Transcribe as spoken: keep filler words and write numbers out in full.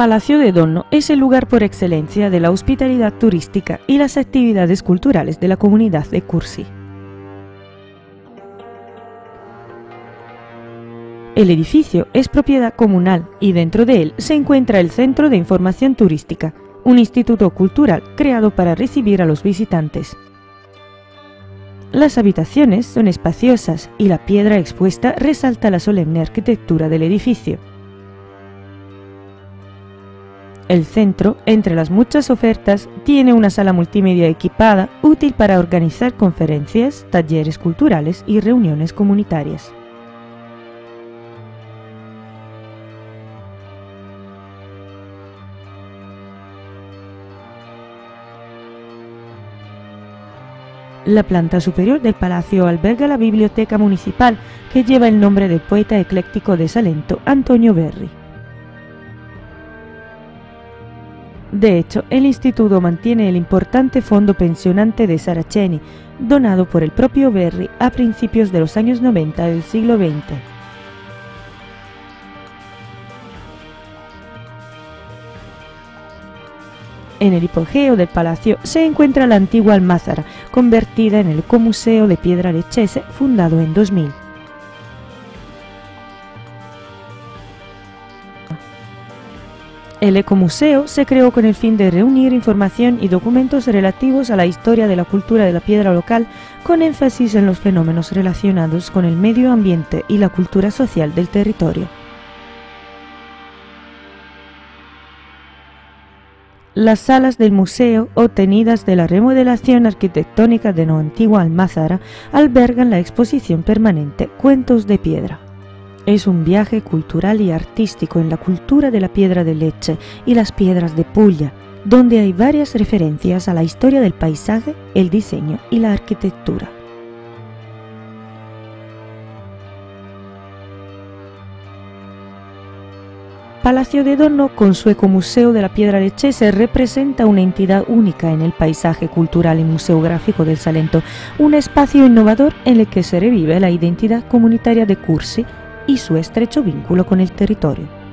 Palacio de Donno es el lugar por excelencia de la hospitalidad turística y las actividades culturales de la comunidad de Cursi. El edificio es propiedad comunal y dentro de él se encuentra el Centro de Información Turística, un instituto cultural creado para recibir a los visitantes. Las habitaciones son espaciosas y la piedra expuesta resalta la solemne arquitectura del edificio. El centro, entre las muchas ofertas, tiene una sala multimedia equipada útil para organizar conferencias, talleres culturales y reuniones comunitarias. La planta superior del palacio alberga la biblioteca municipal, que lleva el nombre del poeta ecléctico de Salento, Antonio Verri. De hecho, el instituto mantiene el importante fondo pensionante de Saraceni, donado por el propio Verri a principios de los años noventa del siglo veinte. En el hipogeo del palacio se encuentra la antigua almázara, convertida en el Ecomuseo de Piedra Leccese, fundado en dos mil. El Ecomuseo se creó con el fin de reunir información y documentos relativos a la historia de la cultura de la piedra local, con énfasis en los fenómenos relacionados con el medio ambiente y la cultura social del territorio. Las salas del museo, obtenidas de la remodelación arquitectónica de la antigua almázara, albergan la exposición permanente Cuentos de Piedra. Es un viaje cultural y artístico en la cultura de la piedra de Lecce y las piedras de Puglia, donde hay varias referencias a la historia del paisaje, el diseño y la arquitectura. Palacio de Donno, con su Ecomuseo de la Piedra Leccese, representa una entidad única en el paisaje cultural y museográfico del Salento, un espacio innovador en el que se revive la identidad comunitaria de Cursi y su estrecho vínculo con el territorio.